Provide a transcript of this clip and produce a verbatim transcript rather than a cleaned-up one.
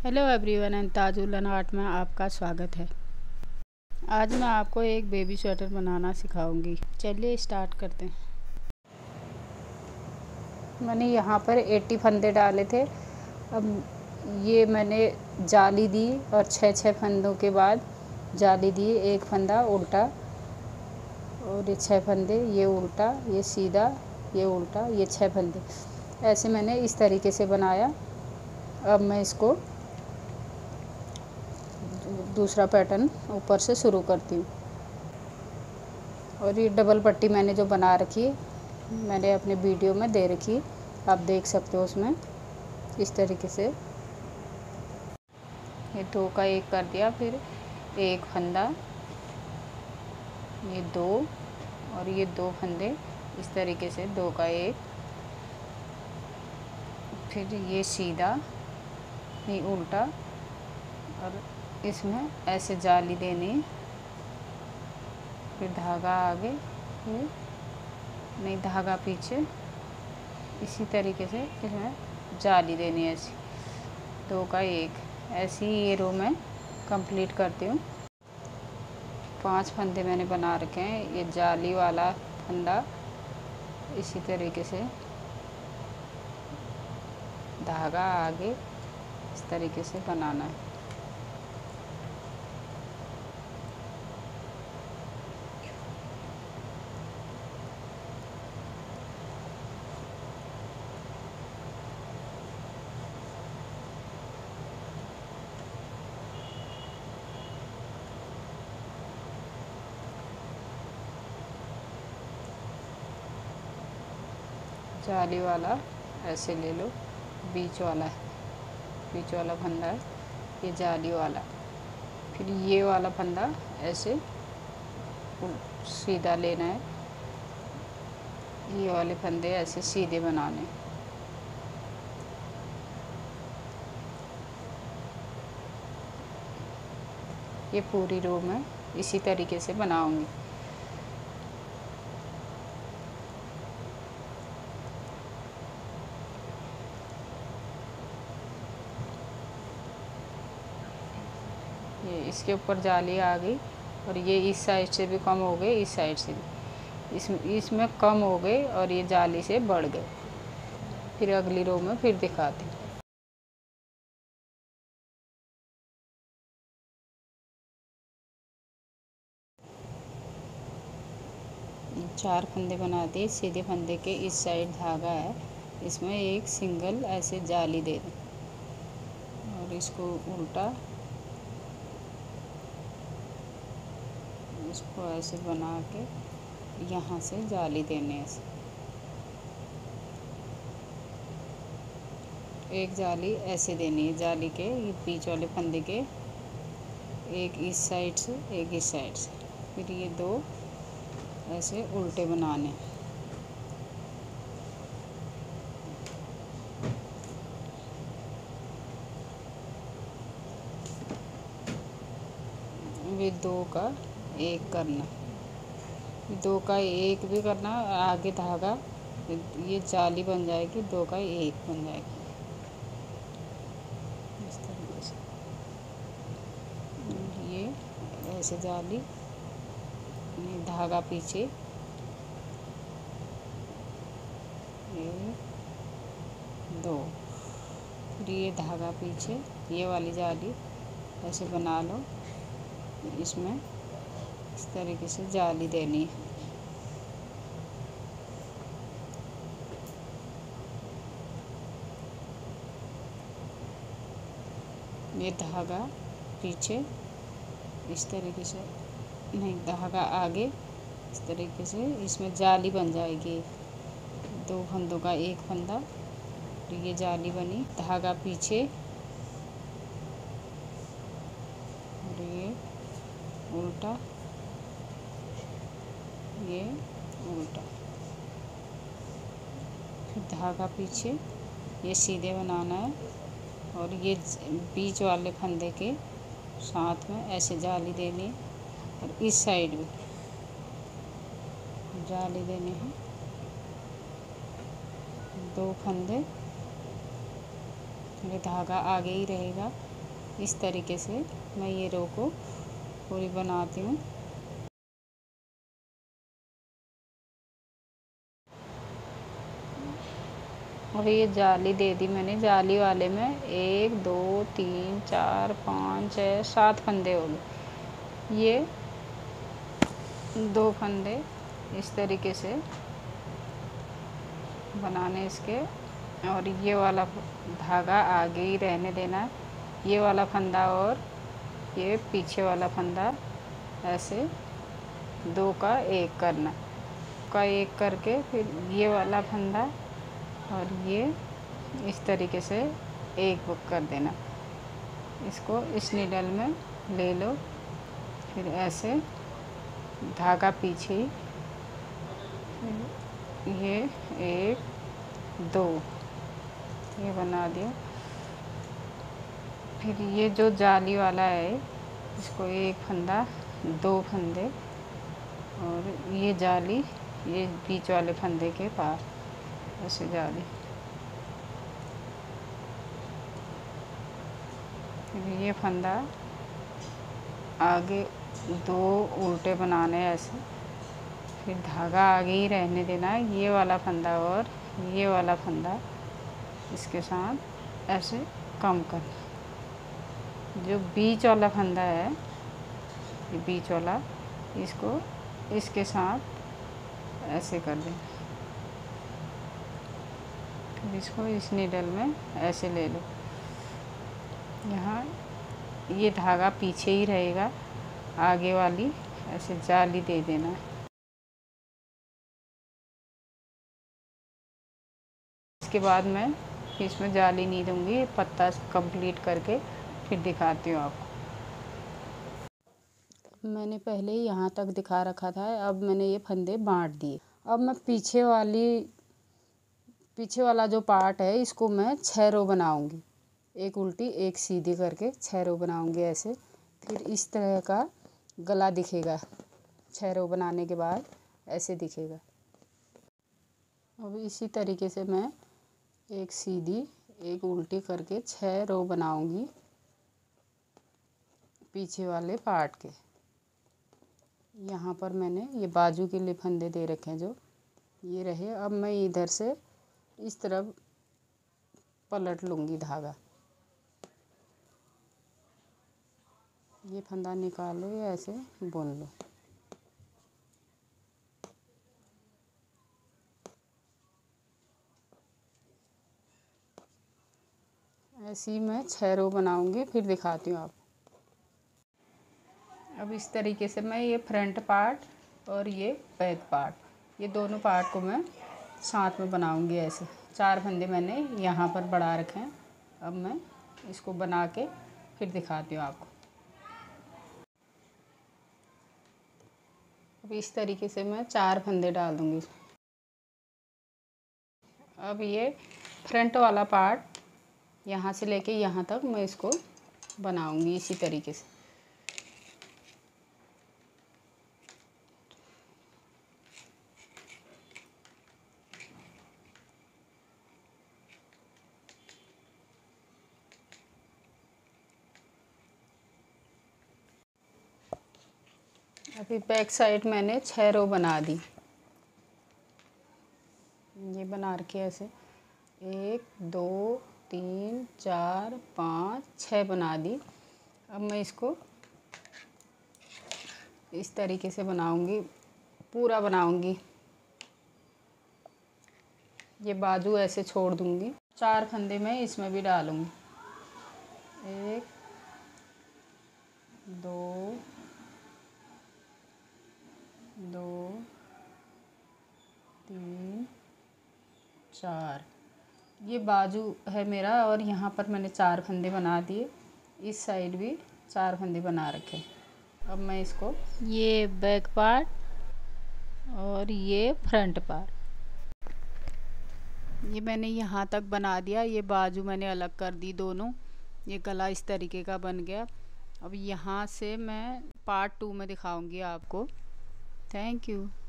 Hello everyone and Tajul art में आपका स्वागत है। आज मैं आपको एक बेबी स्वेटर बनाना सिखाऊंगी। चलिए स्टार्ट करते हैं। मैंने यहाँ पर अस्सी फंदे डाले थे। अब ये मैंने जाली दी और छः छः फंदों के बाद जाली दी। एक फंदा उल्टा और ये छः फंदे, ये उल्टा, ये सीधा, ये उल्टा, ये छः फंदे। ऐसे मैंने इस तरीके से बनाया। अब मैं इसको दूसरा पैटर्न ऊपर से शुरू करती हूँ। और ये डबल पट्टी मैंने जो बना रखी है, मैंने अपने वीडियो में दे रखी है, आप देख सकते हो। उसमें इस तरीके से ये दो का एक कर दिया, फिर एक फंदा, ये दो और ये दो फंदे, इस तरीके से दो का एक, फिर ये सीधा, ये उल्टा, और इसमें ऐसे जाली देनी, फिर धागा आगे, फिर नहीं धागा पीछे, इसी तरीके से इसमें जाली देनी है ऐसी दो का एक। ऐसी ये रो मैं कंप्लीट करती हूँ। पांच फंदे मैंने बना रखे हैं। ये जाली वाला फंदा इसी तरीके से धागा आगे इस तरीके से बनाना है। जाली वाला ऐसे ले लो, बीच वाला है, बीच वाला फंदा है ये जाली वाला। फिर ये वाला फंदा ऐसे सीधा लेना है, ये वाले फंदे ऐसे सीधे बनाने। ये पूरी रो में इसी तरीके से बनाऊंगी। ये इसके ऊपर जाली आ गई और ये इस साइड से भी कम हो गए, इस साइड से भी इस इसमें कम हो गए और ये जाली से बढ़ गए। फिर अगली रो में फिर दिखाती हूँ। चार फंदे बना दिए। सीधे फंदे के इस साइड धागा है, इसमें एक सिंगल ऐसे जाली दे दें और इसको उल्टा इसको ऐसे बना के यहाँ से जाली देने ऐसे। एक जाली ऐसे देनी है, जाली के ये बीच वाले फंदे के, एक इस साइड से एक इस साइड से। फिर ये दो ऐसे उल्टे बनाने। ये दो का एक करना, दो का एक भी करना, आगे धागा ये जाली बन जाएगी, दो का एक बन जाएगी इस तरीके से। ये ऐसे जाली, ये धागा पीछे, ये दो, फिर ये धागा पीछे, ये वाली जाली ऐसे बना लो। इसमें इस तरीके से जाली देनी है। ये धागा पीछे इस तरीके से, नहीं धागा आगे इस तरीके से, इसमें जाली बन जाएगी। दो फंदों का एक फंदा, तो ये जाली बनी, धागा पीछे और ये उल्टा, ये उल्टा, फिर धागा पीछे, ये सीधे बनाना है और ये बीच वाले फंदे के साथ में ऐसे जाली देनी है और इस साइड भी जाली देनी है। दो फंदे, ये धागा आगे ही रहेगा, इस तरीके से मैं ये रो को पूरी बनाती हूँ। और ये जाली दे दी मैंने, जाली वाले में एक दो तीन चार पाँच छः सात फंदे हो गए। ये दो फंदे इस तरीके से बनाने इसके, और ये वाला धागा आगे ही रहने देना है। ये वाला फंदा और ये पीछे वाला फंदा ऐसे दो का एक करना, का एक करके फिर ये वाला फंदा और ये इस तरीके से एक बुक कर देना। इसको इस नीडल में ले लो, फिर ऐसे धागा पीछे, ये एक दो ये बना दिया। फिर ये जो जाली वाला है इसको एक फंदा दो फंदे, और ये जाली ये बीच वाले फंदे के पास ऐसे जाली। फिर ये फंदा आगे दो उल्टे बनाने ऐसे, फिर धागा आगे ही रहने देना है। ये वाला फंदा और ये वाला फंदा इसके साथ ऐसे कम करना। जो बीच वाला फंदा है, ये बीच वाला, इसको इसके साथ ऐसे कर दें। फिर इसको इस नीडल में ऐसे ले लो। यहाँ ये धागा पीछे ही रहेगा, आगे वाली ऐसे जाली दे देना है। इसके बाद मैं इसमें जाली नहीं दूंगी, पत्ता कंप्लीट करके फिर दिखाती हूँ आपको। मैंने पहले यहाँ तक दिखा रखा था, अब मैंने ये फंदे बांट दिए। अब मैं पीछे वाली पीछे वाला जो पार्ट है इसको मैं छः रो बनाऊंगी, एक उल्टी एक सीधी करके छः रो बनाऊंगी ऐसे। फिर इस तरह का गला दिखेगा, छः रो बनाने के बाद ऐसे दिखेगा। अब इसी तरीके से मैं एक सीधी एक उल्टी करके छः रो बनाऊंगी पीछे वाले पार्ट के। यहाँ पर मैंने ये बाजू के लिए फंदे दे रखे हैं जो ये रहे। अब मैं इधर से इस तरफ पलट लूँगी धागा, ये फंदा निकालो या ऐसे बुन लो। ऐसे ही मैं छः रो बनाऊंगी, फिर दिखाती हूँ आपको। अब इस तरीके से मैं ये फ्रंट पार्ट और ये बैक पार्ट, ये दोनों पार्ट को मैं साथ में बनाऊंगी ऐसे। चार फंदे मैंने यहाँ पर बढ़ा रखे हैं। अब मैं इसको बना के फिर दिखाती हूँ आपको। अब इस तरीके से मैं चार फंदे डाल दूँगी। अब ये फ्रंट वाला पार्ट यहाँ से लेके यहाँ तक मैं इसको बनाऊंगी इसी तरीके से। अभी बैक साइड मैंने छः रो बना दी, ये बना रखी है ऐसे, एक दो तीन चार पाँच छः बना दी। अब मैं इसको इस तरीके से बनाऊंगी, पूरा बनाऊंगी। ये बाजू ऐसे छोड़ दूंगी, चार फंदे मैं इसमें भी डालूंगी। एक दो दो तीन चार, ये बाजू है मेरा और यहाँ पर मैंने चार फंदे बना दिए। इस साइड भी चार फंदे बना रखे। अब मैं इसको, ये बैक पार्ट और ये फ्रंट पार्ट, ये मैंने यहाँ तक बना दिया। ये बाजू मैंने अलग कर दी दोनों, ये गला इस तरीके का बन गया। अब यहाँ से मैं पार्ट टू में दिखाऊंगी आपको। Thank you.